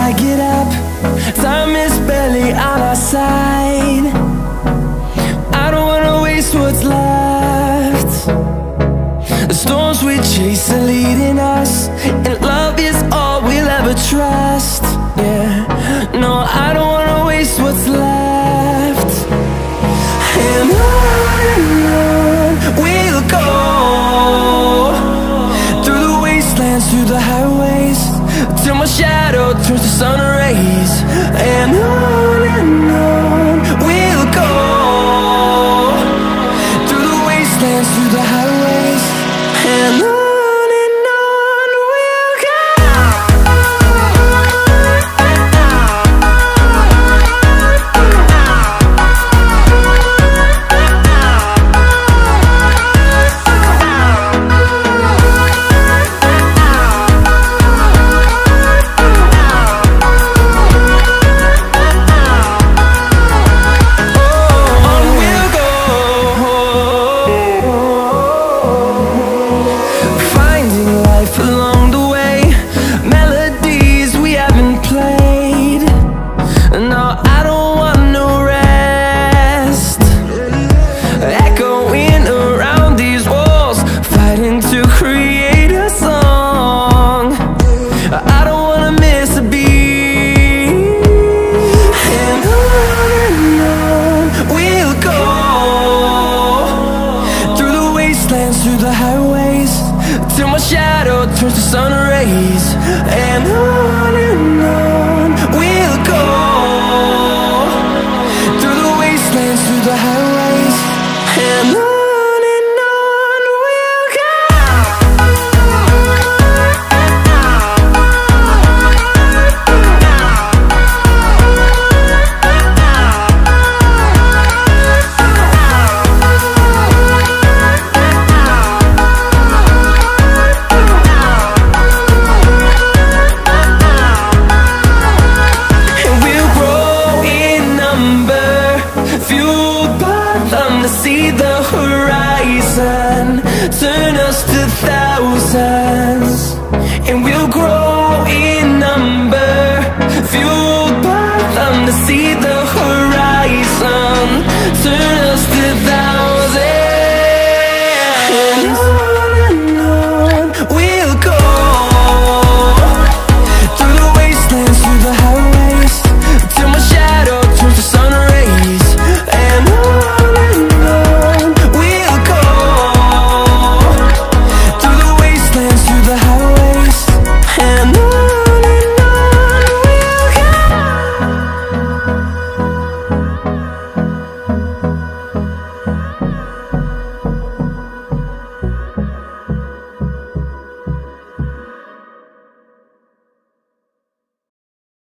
I get up, time is barely on our side. I don't wanna waste what's left. The storms we chase are leading us, and love is all we'll ever trust. Yeah, no, I don't wanna waste what's left. And on we'll go, through the wastelands, through the highways, till my shadow turns to sun rays. And on we'll go, through the wastelands, through the highways, and on we'll go. Through the highways, till my shadow turns to sun rays. And on we'll go, through the wastelands, through the highways, and on.